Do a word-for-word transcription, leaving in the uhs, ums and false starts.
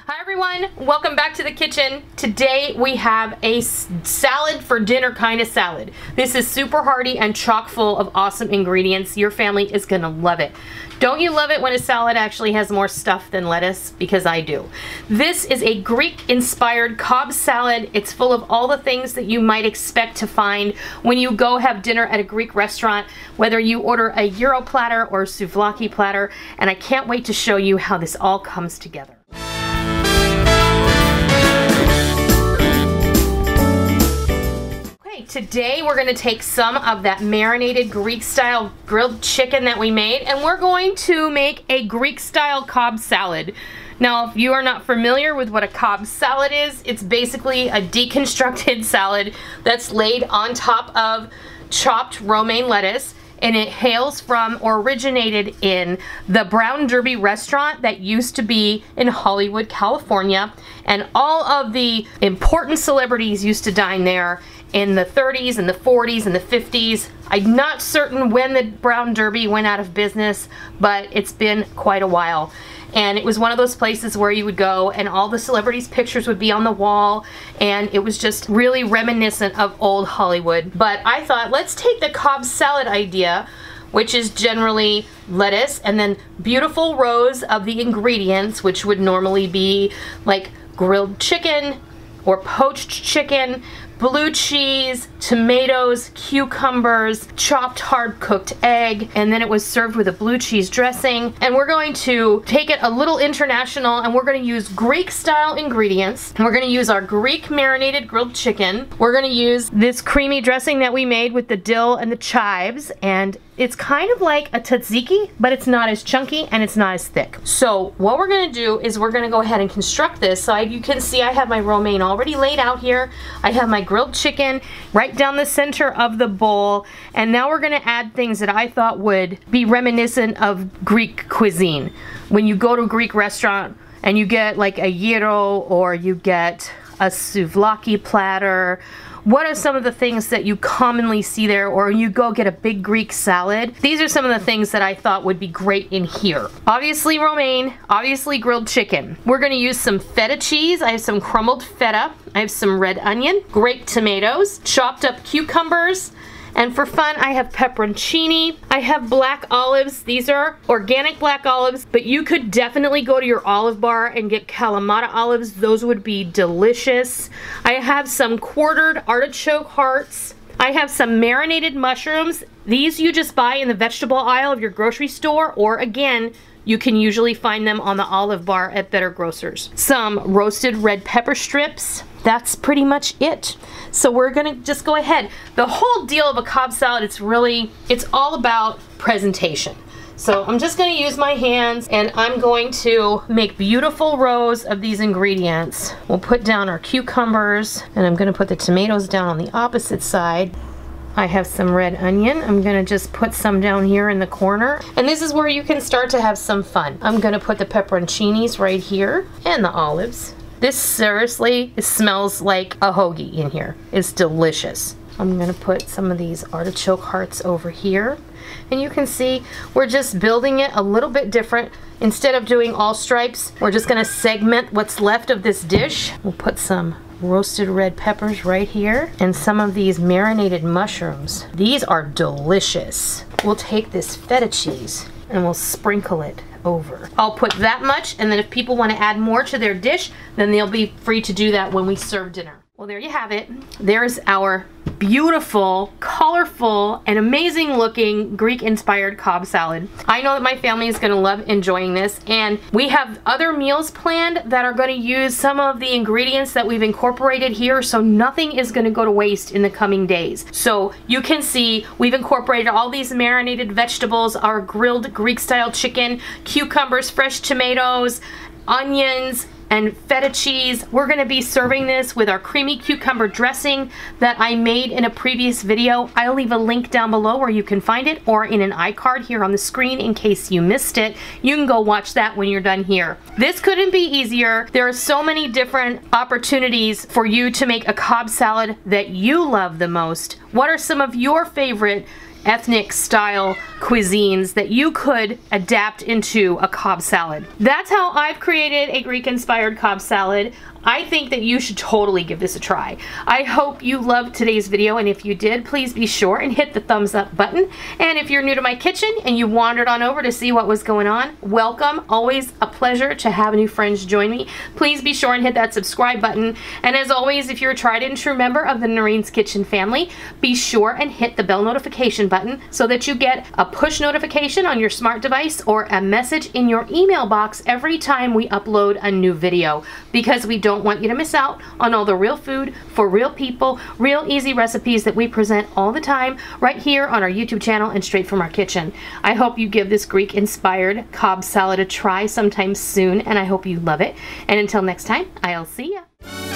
Hi everyone, welcome back to the kitchen. Today we have a salad for dinner kind of salad. This is super hearty and chock full of awesome ingredients. Your family is gonna love it. Don't you love it when a salad actually has more stuff than lettuce? Because I do. This is a Greek-inspired Cobb salad. It's full of all the things that you might expect to find when you go have dinner at a Greek restaurant, whether you order a gyro platter or a souvlaki platter, and I can't wait to show you how this all comes together. Today we're going to take some of that marinated Greek style grilled chicken that we made, and we're going to make a Greek style Cobb salad. Now, if you are not familiar with what a Cobb salad is, it's basically a deconstructed salad that's laid on top of chopped romaine lettuce, and it hails from or originated in the Brown Derby restaurant that used to be in Hollywood, California, and all of the important celebrities used to dine there in the thirties and the forties and the fifties. I'm not certain when the Brown Derby went out of business, but it's been quite a while. And it was one of those places where you would go and all the celebrities' pictures would be on the wall, and it was just really reminiscent of old Hollywood. But I thought, let's take the Cobb salad idea, which is generally lettuce and then beautiful rows of the ingredients, which would normally be like grilled chicken or poached chicken, blue cheese, tomatoes, cucumbers, chopped hard cooked egg, and then it was served with a blue cheese dressing. And we're going to take it a little international, and we're going to use Greek style ingredients. And we're going to use our Greek marinated grilled chicken. We're going to use this creamy dressing that we made with the dill and the chives, and it's kind of like a tzatziki, but it's not as chunky and it's not as thick. So what we're gonna do is we're gonna go ahead and construct this. So I, you can see I have my romaine already laid out here. I have my grilled chicken right down the center of the bowl. And now we're gonna add things that I thought would be reminiscent of Greek cuisine. When you go to a Greek restaurant and you get like a gyro or you get a souvlaki platter, what are some of the things that you commonly see there, or you go get a big Greek salad? These are some of the things that I thought would be great in here. Obviously romaine, obviously grilled chicken. We're gonna use some feta cheese. I have some crumbled feta. I have some red onion, grape tomatoes, chopped up cucumbers, and for fun, I have pepperoncini. I have black olives. These are organic black olives, but you could definitely go to your olive bar and get Kalamata olives. Those would be delicious. I have some quartered artichoke hearts. I have some marinated mushrooms. These you just buy in the vegetable aisle of your grocery store, or again, you can usually find them on the olive bar at better grocers. Some roasted red pepper strips. That's pretty much it. So we're gonna just go ahead. The whole deal of a Cobb salad, it's really, it's all about presentation. So I'm just gonna use my hands and I'm going to make beautiful rows of these ingredients. We'll put down our cucumbers, and I'm gonna put the tomatoes down on the opposite side. I have some red onion. I'm gonna just put some down here in the corner. And this is where you can start to have some fun. I'm gonna put the pepperoncinis right here and the olives. This seriously, it smells like a hoagie in here. It's delicious. I'm gonna put some of these artichoke hearts over here. And you can see we're just building it a little bit different. Instead of doing all stripes, we're just gonna segment what's left of this dish. We'll put some roasted red peppers right here and some of these marinated mushrooms. These are delicious. We'll take this feta cheese and we'll sprinkle it over. I'll put that much, and then if people want to add more to their dish, then they'll be free to do that when we serve dinner. Well, there you have it. There's our beautiful, colorful, and amazing looking Greek-inspired Cobb salad. I know that my family is going to love enjoying this, and we have other meals planned that are going to use some of the ingredients that we've incorporated here, so nothing is going to go to waste in the coming days. So you can see we've incorporated all these marinated vegetables, our grilled Greek-style chicken, cucumbers, fresh tomatoes, onions, and feta cheese. We're gonna be serving this with our creamy cucumber dressing that I made in a previous video. I'll leave a link down below where you can find it, or in an iCard here on the screen in case you missed it. You can go watch that when you're done here. This couldn't be easier. There are so many different opportunities for you to make a Cobb salad that you love the most. What are some of your favorite ethnic style cuisines that you could adapt into a Cobb salad. That's how I've created a Greek inspired Cobb salad. I think that you should totally give this a try. I hope you loved today's video, and if you did, please be sure and hit the thumbs up button. And if you're new to my kitchen and you wandered on over to see what was going on, welcome. Always a pleasure to have new friends join me. Please be sure and hit that subscribe button. And as always, if you're a tried and true member of the Noreen's Kitchen family, be sure and hit the bell notification button so that you get a push notification on your smart device or a message in your email box every time we upload a new video, because we don't want you to miss out on all the real food for real people, real easy recipes that we present all the time right here on our YouTube channel and straight from our kitchen. I hope you give this Greek inspired Cobb salad a try sometime soon, and I hope you love it. And until next time, I'll see ya.